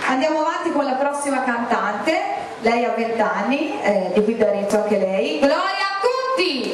Andiamo avanti con la prossima cantante, lei ha 20 anni, di qui da Reggio anche lei, Gloria Conti!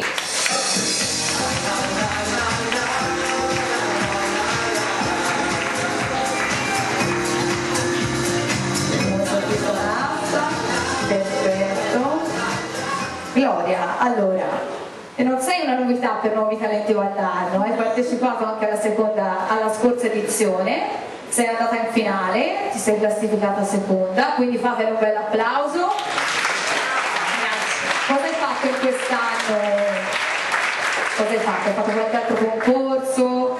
Perfetto. Gloria, allora, non sei una novità per Nuovi Talenti Valdarno, hai partecipato anche alla scorsa edizione, sei andata in finale, ti sei classificata seconda, quindi fatele un bel applauso. Grazie. Cosa hai fatto in quest'anno? Cosa hai fatto? Hai fatto qualche altro concorso?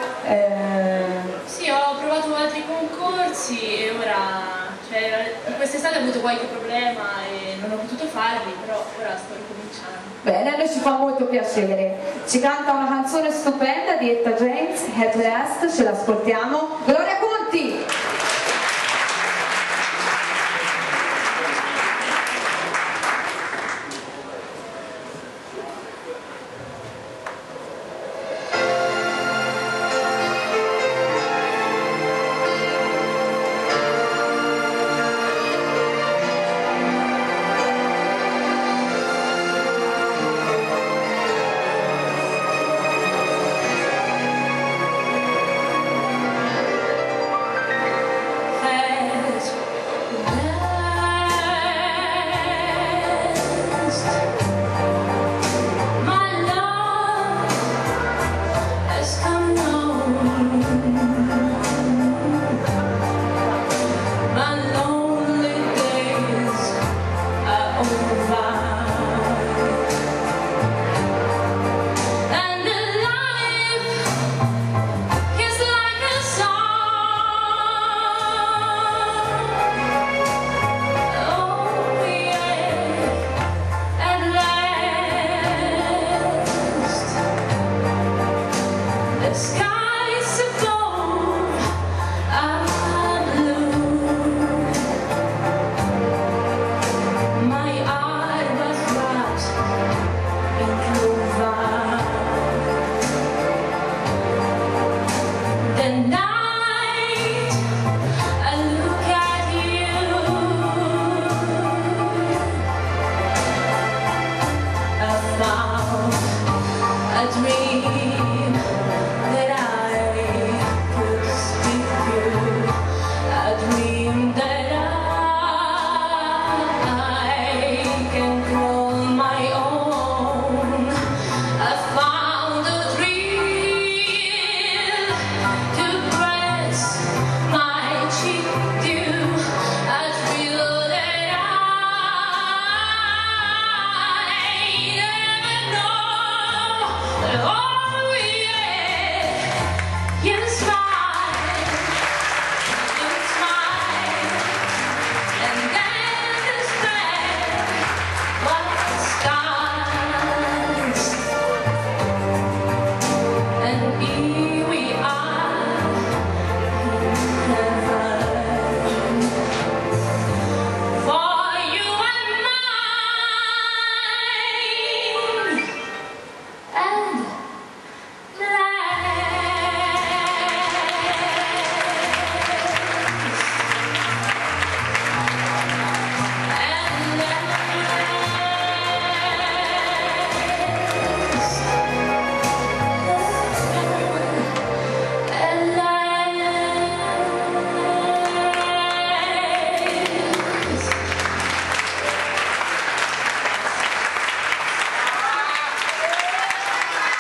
Sì, ho provato altri concorsi e ora, quest'estate ho avuto qualche problema e non ho potuto farli, però ora sto ricominciando. Bene, a noi ci fa molto piacere. Ci canta una canzone stupenda di Etta James, At Last, ce l'ascoltiamo. Gloria Conti!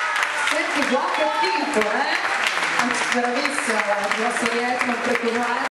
Bravissima, la vostra rietto, non preoccupare.